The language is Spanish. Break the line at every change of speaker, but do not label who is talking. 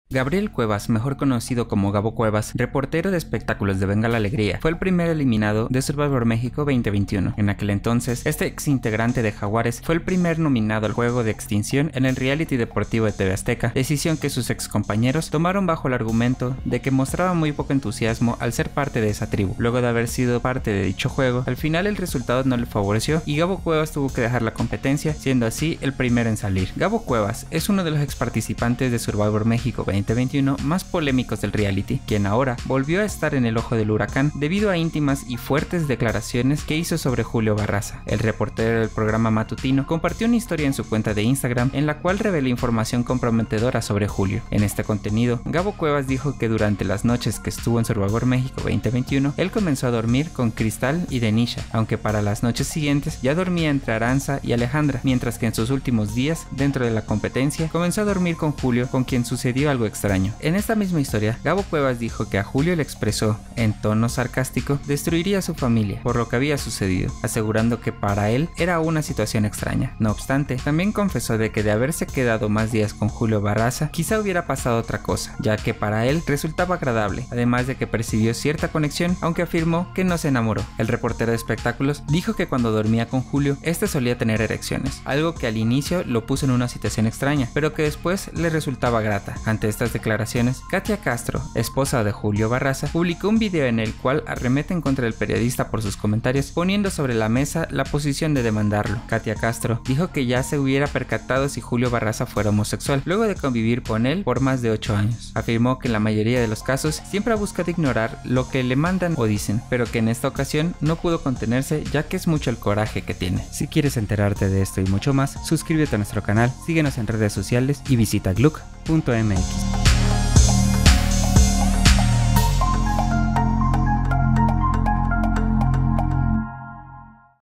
Gabriel Cuevas, mejor conocido como Gabo Cuevas, reportero de espectáculos de Venga la Alegría, fue el primer eliminado de Survivor México 2021. En aquel entonces, este ex integrante de Jaguares fue el primer nominado al juego de extinción en el reality deportivo de TV Azteca, decisión que sus ex compañeros tomaron bajo el argumento de que mostraba muy poco entusiasmo al ser parte de esa tribu. Luego de haber sido parte de dicho juego, al final el resultado no le favoreció y Gabo Cuevas tuvo que dejar la competencia, siendo así el primero en salir. Gabo Cuevas es uno de los ex participantes de Survivor México 2021 más polémicos del reality, quien ahora volvió a estar en el ojo del huracán debido a íntimas y fuertes declaraciones que hizo sobre Julio Barraza. El reportero del programa matutino compartió una historia en su cuenta de Instagram en la cual reveló información comprometedora sobre Julio. En este contenido, Gabo Cuevas dijo que durante las noches que estuvo en Survivor México 2021, él comenzó a dormir con Cristal y Denisha, aunque para las noches siguientes ya dormía entre Aranza y Alejandra, mientras que en sus últimos días, dentro de la competencia, comenzó a dormir con Julio, con quien sucedió algo extraño. En esta misma historia, Gabo Cuevas dijo que a Julio le expresó, en tono sarcástico, destruiría a su familia por lo que había sucedido, asegurando que para él era una situación extraña. No obstante, también confesó de que de haberse quedado más días con Julio Barraza, quizá hubiera pasado otra cosa, ya que para él resultaba agradable, además de que percibió cierta conexión, aunque afirmó que no se enamoró. El reportero de espectáculos dijo que cuando dormía con Julio, este solía tener erecciones, algo que al inicio lo puso en una situación extraña, pero que después le resultaba grata. Ante estas declaraciones, Katia Castro, esposa de Julio Barraza, publicó un video en el cual arremete en contra del periodista por sus comentarios, poniendo sobre la mesa la posición de demandarlo. Katia Castro dijo que ya se hubiera percatado si Julio Barraza fuera homosexual, luego de convivir con él por más de 8 años. Afirmó que en la mayoría de los casos siempre ha buscado ignorar lo que le mandan o dicen, pero que en esta ocasión no pudo contenerse ya que es mucho el coraje que tiene. Si quieres enterarte de esto y mucho más, suscríbete a nuestro canal, síguenos en redes sociales y visita gluk.mx.